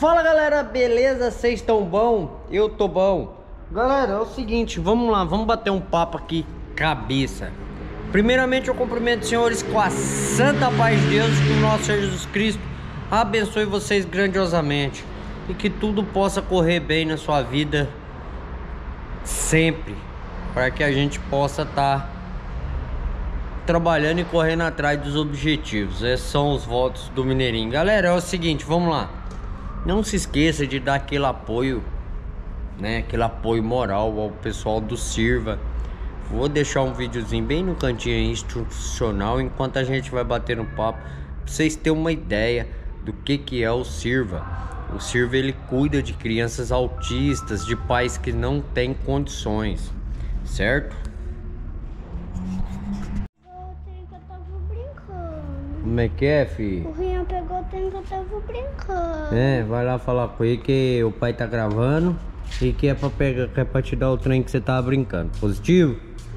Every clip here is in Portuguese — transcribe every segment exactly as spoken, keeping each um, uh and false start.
Fala galera, beleza? Vocês estão bom? Eu tô bom. Galera, é o seguinte, vamos lá, vamos bater um papo aqui, cabeça. Primeiramente eu cumprimento os senhores com a santa paz de Deus, que o nosso Senhor Jesus Cristo abençoe vocês grandiosamente e que tudo possa correr bem na sua vida sempre, para que a gente possa estar tá trabalhando e correndo atrás dos objetivos. Esses são os votos do Mineirinho. Galera, é o seguinte, vamos lá. Não se esqueça de dar aquele apoio, né? Aquele apoio moral ao pessoal do Sirva. Vou deixar um videozinho bem no cantinho aí, institucional, enquanto a gente vai bater no papo, pra vocês terem uma ideia do que que é o Sirva. O Sirva, ele cuida de crianças autistas, de pais que não têm condições, certo? Como é que é, filho? O Rian pegou o trem que eu tava brincando. É, vai lá falar com ele que o pai tá gravando e que é pra, pegar, que é pra te dar o trem que você tava brincando. Positivo?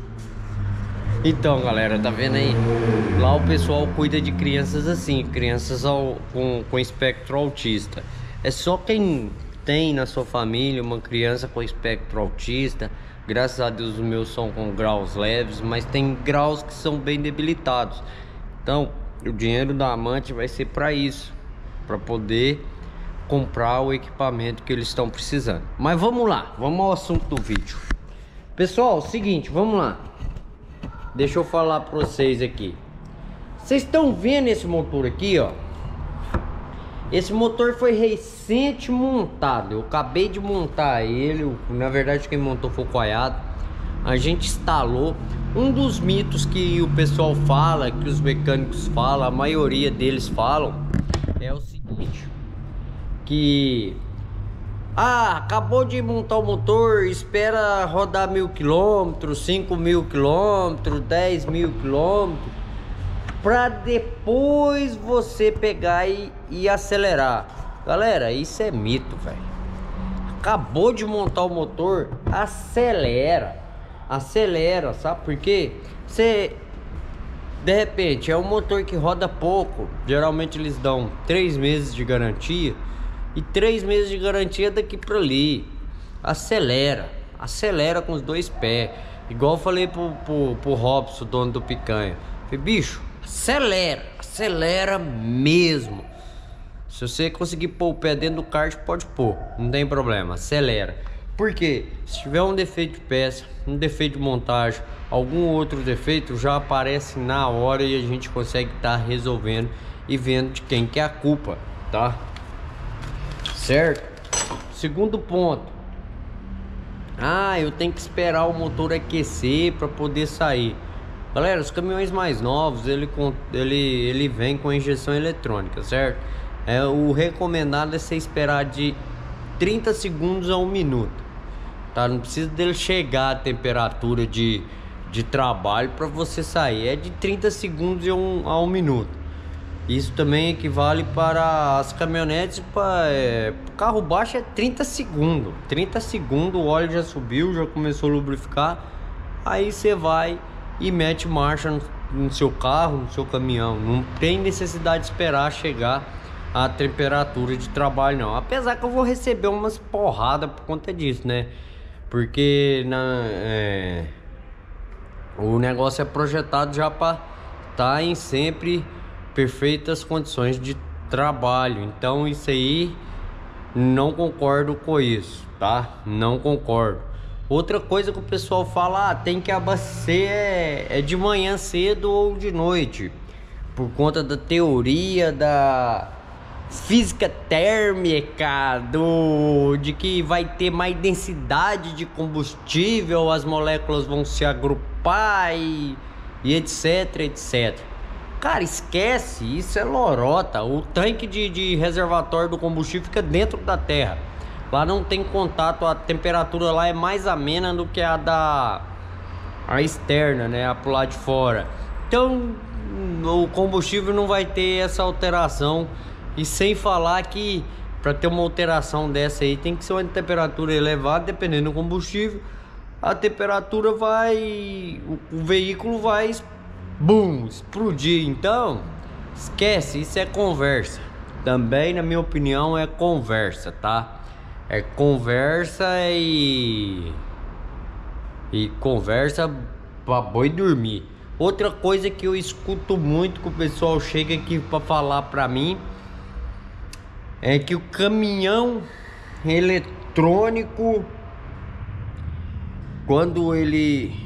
Então, galera, tá vendo aí? Lá o pessoal cuida de crianças assim, crianças ao, com, com espectro autista. É só quem tem na sua família uma criança com espectro autista. Graças a Deus os meus são com graus leves, mas tem graus que são bem debilitados. Então, o dinheiro da Amante vai ser para isso, para poder comprar o equipamento que eles estão precisando. Mas vamos lá, vamos ao assunto do vídeo. Pessoal, seguinte, vamos lá. Deixa eu falar para vocês aqui. Vocês estão vendo esse motor aqui, ó? Esse motor foi recente montado. Eu acabei de montar ele. Na verdade, quem montou foi o Coiado. A gente instalou. Um dos mitos que o pessoal fala, que os mecânicos falam, a maioria deles falam, é o seguinte: que ah, acabou de montar o motor, espera rodar mil quilômetros, cinco mil quilômetros, dez mil quilômetros, para depois você pegar e, e acelerar. Galera, isso é mito, velho. Acabou de montar o motor, acelera. Acelera, sabe por quê? Você, de repente, é um motor que roda pouco. Geralmente eles dão três meses de garantia. E três meses de garantia daqui para ali. Acelera, acelera com os dois pés. Igual eu falei pro, pro, pro Robson, dono do Picanha. Falei, bicho, acelera, acelera mesmo. Se você conseguir pôr o pé dentro do kart, pode pôr, não tem problema, acelera. Porque se tiver um defeito de peça, um defeito de montagem, algum outro defeito, já aparece na hora e a gente consegue estar tá resolvendo e vendo de quem que é a culpa, tá? Certo? Segundo ponto. Ah, eu tenho que esperar o motor aquecer para poder sair. Galera, os caminhões mais novos, ele, ele, ele vem com injeção eletrônica, certo? É, o recomendado é você esperar de trinta segundos a um minuto. Tá? Não precisa dele chegar a temperatura de, de trabalho para você sair. É de trinta segundos a um, a um minuto. Isso também equivale para as caminhonetes. Para é, carro baixo é trinta segundos. trinta segundos, o óleo já subiu, já começou a lubrificar. Aí você vai e mete marcha no, no seu carro, no seu caminhão. Não tem necessidade de esperar chegar a temperatura de trabalho, não. Apesar que eu vou receber umas porradas por conta disso, né? Porque na, é, o negócio é projetado já para estar em sempre perfeitas condições de trabalho. Então isso aí, não concordo com isso, tá? Não concordo. Outra coisa que o pessoal fala, ah, tem que abastecer é, é de manhã cedo ou de noite, por conta da teoria da física térmica, do, de que vai ter mais densidade de combustível, as moléculas vão se agrupar e, e etc, etc. Cara, esquece, isso é lorota. O tanque de, de reservatório do combustível fica dentro da terra. Lá não tem contato, a temperatura lá é mais amena do que a da a externa, né, a pro lado de fora. Então o combustível não vai ter essa alteração. E sem falar que para ter uma alteração dessa aí tem que ser uma temperatura elevada, dependendo do combustível. A temperatura vai, o, o veículo vai, boom, explodir. Então esquece, isso é conversa. também, na minha opinião, é conversa, tá? É conversa e... E conversa pra boi dormir. Outra coisa que eu escuto muito que o pessoal chega aqui pra falar pra mim é que o caminhão eletrônico, quando ele...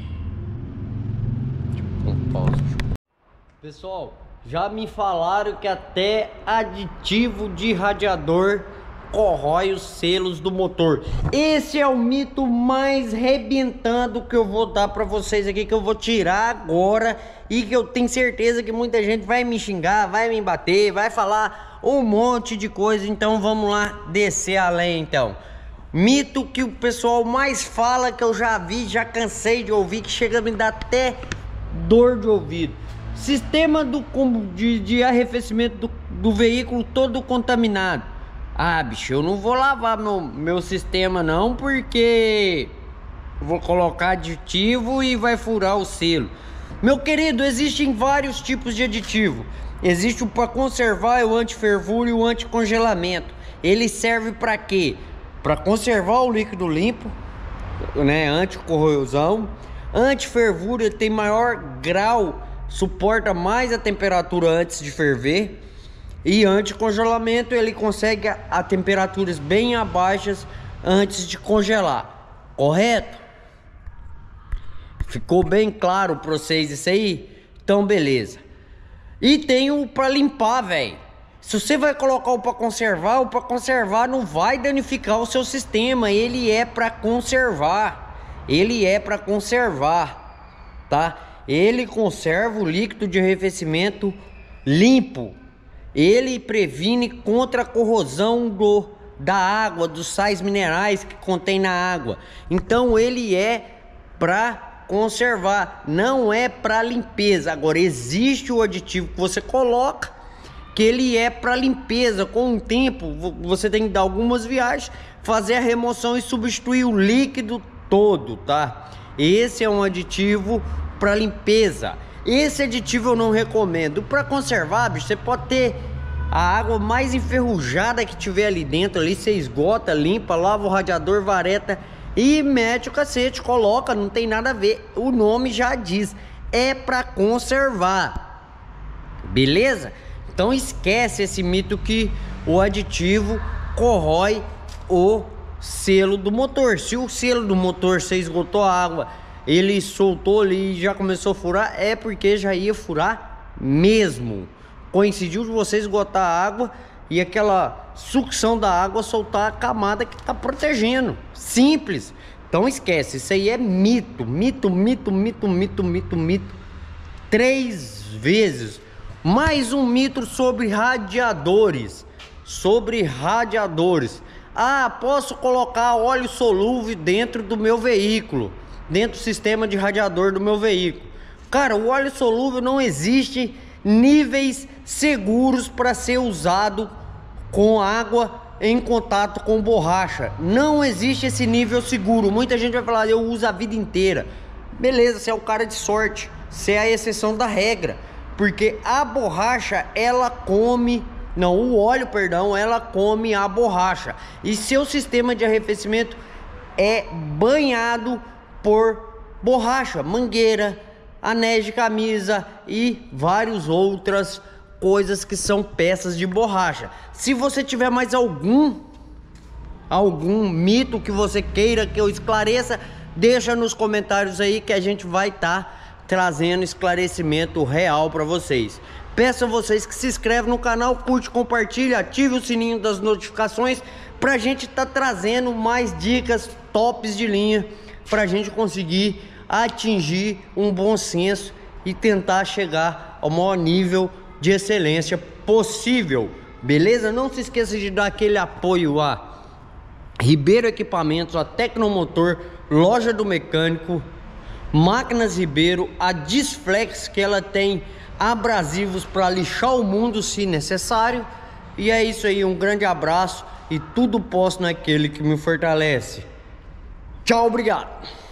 Um pause. Pessoal, já me falaram que até aditivo de radiador corrói os selos do motor. Esse é o mito mais rebentando que eu vou dar pra vocês aqui, que eu vou tirar agora, e que eu tenho certeza que muita gente vai me xingar, vai me bater, vai falar um monte de coisa. Então vamos lá descer além. Então, mito que o pessoal mais fala, que eu já vi, já cansei de ouvir, que chega a me dar até dor de ouvido: sistema do, de, de arrefecimento do, do veículo todo contaminado. Ah, bicho, eu não vou lavar meu, meu sistema não, porque vou colocar aditivo e vai furar o selo. Meu querido, existem vários tipos de aditivo. Existe o para conservar, o anti-fervura e o anti-congelamento. Ele serve para quê? Para conservar o líquido limpo, né? Anti-corrosão. Anti-fervura, tem maior grau, suporta mais a temperatura antes de ferver. E anti-congelamento, ele consegue a, a temperaturas bem abaixas antes de congelar. Correto? Ficou bem claro para vocês isso aí? Então beleza. E tem o para limpar, velho. Se você vai colocar o para conservar, o para conservar não vai danificar o seu sistema. Ele é para conservar. Ele é para conservar, tá? Ele conserva o líquido de arrefecimento limpo. Ele previne contra a corrosão do, da água, dos sais minerais que contém na água. Então ele é para conservar, não é para limpeza. Agora existe o aditivo que você coloca, que ele é para limpeza. Com o tempo você tem que dar algumas viagens, fazer a remoção e substituir o líquido todo, tá? Esse é um aditivo para limpeza. Esse aditivo eu não recomendo. Para conservar, bicho, você pode ter a água mais enferrujada que tiver ali dentro, ali você esgota, limpa, lava o radiador, vareta e mete o cacete, coloca, não tem nada a ver. O nome já diz, é para conservar. Beleza? Então esquece esse mito que o aditivo corrói o selo do motor. Se o selo do motor, você esgotou a água, ele soltou ali e já começou a furar, é porque já ia furar mesmo. Coincidiu de você esgotar a água e aquela sucção da água soltar a camada que está protegendo. Simples. Então esquece, isso aí é mito, mito, mito, mito, mito, mito, mito. Três vezes. Mais um mito sobre radiadores. Sobre radiadores. Ah, posso colocar óleo solúvel dentro do meu veículo, dentro do sistema de radiador do meu veículo. Cara, o óleo solúvel não existe níveis seguros para ser usado com água em contato com borracha. Não existe esse nível seguro. Muita gente vai falar, eu uso a vida inteira. Beleza, você é o cara de sorte, você é a exceção da regra, porque a borracha, ela come, não, o óleo, perdão, ela come a borracha. E seu sistema de arrefecimento é banhado por borracha, mangueira, anéis de camisa e várias outras coisas que são peças de borracha. Se você tiver mais algum algum mito que você queira que eu esclareça, deixa nos comentários aí que a gente vai estar tá trazendo esclarecimento real para vocês. Peço a vocês que se inscrevam no canal, curte, compartilhe, ative o sininho das notificações pra gente estar tá trazendo mais dicas tops de linha, pra gente conseguir atingir um bom senso e tentar chegar ao maior nível de excelência possível. Beleza? Não se esqueça de dar aquele apoio a Ribeiro Equipamentos, a Tecnomotor, Loja do Mecânico, Máquinas Ribeiro, a Disflex, que ela tem abrasivos para lixar o mundo se necessário. E é isso aí, um grande abraço e tudo posso naquele que me fortalece. Tchau, obrigado.